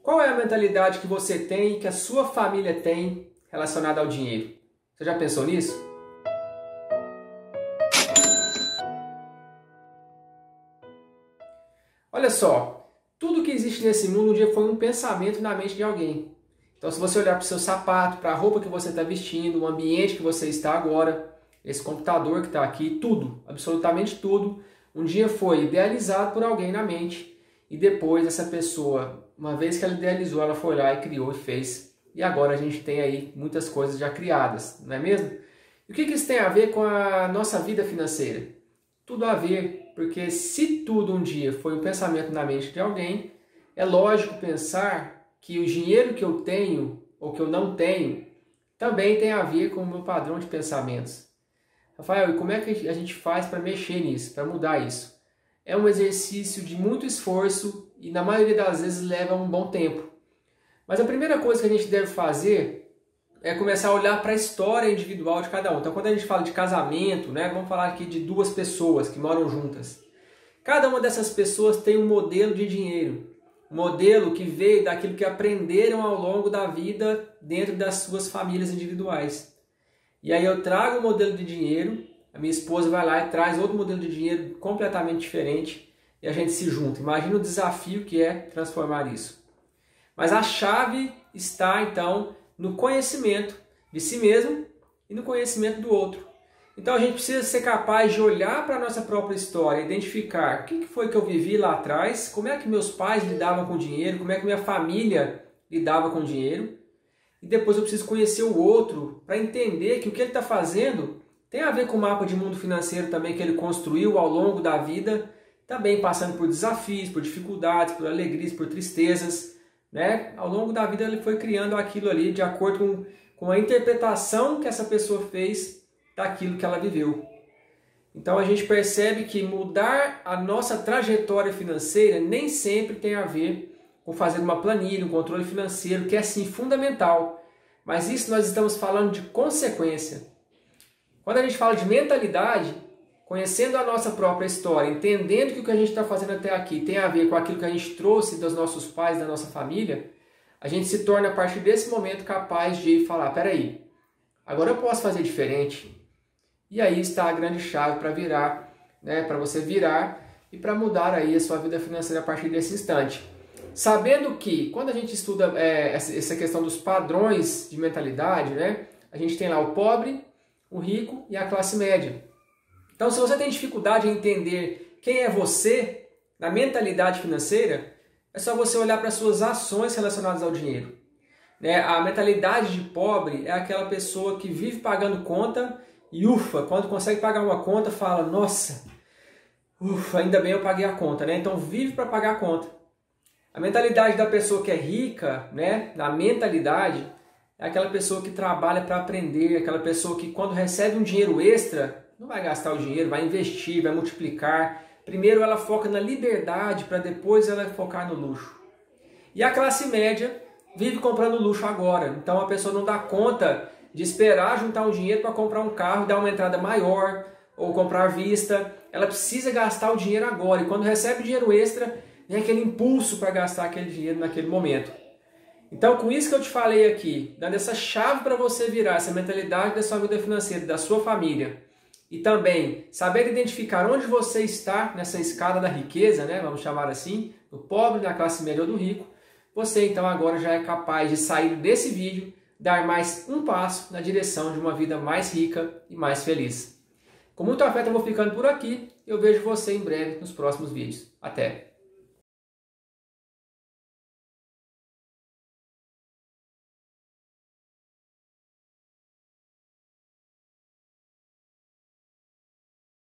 Qual é a mentalidade que você tem e que a sua família tem relacionada ao dinheiro? Você já pensou nisso? Olha só, tudo que existe nesse mundo um dia foi um pensamento na mente de alguém. Então, se você olhar para o seu sapato, para a roupa que você está vestindo, o ambiente que você está agora, esse computador que está aqui, tudo, absolutamente tudo, um dia foi idealizado por alguém na mente e depois essa pessoa, uma vez que ela idealizou, ela foi lá e criou e fez. E agora a gente tem aí muitas coisas já criadas, não é mesmo? E o que isso tem a ver com a nossa vida financeira? Tudo a ver, porque se tudo um dia foi um pensamento na mente de alguém, é lógico pensar que o dinheiro que eu tenho ou que eu não tenho também tem a ver com o meu padrão de pensamentos. Rafael, e como é que a gente faz para mexer nisso, para mudar isso? É um exercício de muito esforço e na maioria das vezes leva um bom tempo. Mas a primeira coisa que a gente deve fazer é começar a olhar para a história individual de cada um. Então, quando a gente fala de casamento, né, vamos falar aqui de duas pessoas que moram juntas. Cada uma dessas pessoas tem um modelo de dinheiro. Um modelo que veio daquilo que aprenderam ao longo da vida dentro das suas famílias individuais. E aí eu trago o modelo de dinheiro, a minha esposa vai lá e traz outro modelo de dinheiro completamente diferente e a gente se junta. Imagina o desafio que é transformar isso. Mas a chave está, então, no conhecimento de si mesmo e no conhecimento do outro. Então a gente precisa ser capaz de olhar para a nossa própria história, identificar o que foi que eu vivi lá atrás, como é que meus pais lidavam com dinheiro, como é que minha família lidava com dinheiro. E depois eu preciso conhecer o outro para entender que o que ele está fazendo tem a ver com o mapa de mundo financeiro também que ele construiu ao longo da vida, também passando por desafios, por dificuldades, por alegrias, por tristezas. Né? Ao longo da vida ele foi criando aquilo ali de acordo com a interpretação que essa pessoa fez daquilo que ela viveu. Então a gente percebe que mudar a nossa trajetória financeira nem sempre tem a ver com fazer uma planilha, um controle financeiro, que é sim fundamental. Mas isso nós estamos falando de consequência. Quando a gente fala de mentalidade, conhecendo a nossa própria história, entendendo que o que a gente está fazendo até aqui tem a ver com aquilo que a gente trouxe dos nossos pais, da nossa família, a gente se torna a partir desse momento capaz de falar, peraí, agora eu posso fazer diferente. E aí está a grande chave para virar, né, para você virar e para mudar aí a sua vida financeira a partir desse instante. Sabendo que, quando a gente estuda essa questão dos padrões de mentalidade, né, a gente tem lá o pobre, o rico e a classe média. Então, se você tem dificuldade em entender quem é você na mentalidade financeira, é só você olhar para as suas ações relacionadas ao dinheiro. Né? A mentalidade de pobre é aquela pessoa que vive pagando conta e ufa, quando consegue pagar uma conta, fala, nossa, ufa, ainda bem eu paguei a conta, né? Então vive para pagar a conta. A mentalidade da pessoa que é rica, né? Na mentalidade, é aquela pessoa que trabalha para aprender, aquela pessoa que quando recebe um dinheiro extra, não vai gastar o dinheiro, vai investir, vai multiplicar. Primeiro ela foca na liberdade para depois ela focar no luxo. E a classe média vive comprando luxo agora. Então a pessoa não dá conta de esperar juntar um dinheiro para comprar um carro e dar uma entrada maior ou comprar à vista. Ela precisa gastar o dinheiro agora. E quando recebe dinheiro extra, vem aquele impulso para gastar aquele dinheiro naquele momento. Então, com isso que eu te falei aqui, dando essa chave para você virar essa mentalidade da sua vida financeira, da sua família, e também saber identificar onde você está nessa escada da riqueza, né, vamos chamar assim, do pobre, da classe média ou do rico, você então agora já é capaz de sair desse vídeo, dar mais um passo na direção de uma vida mais rica e mais feliz. Com muito afeto eu vou ficando por aqui, eu vejo você em breve nos próximos vídeos. Até!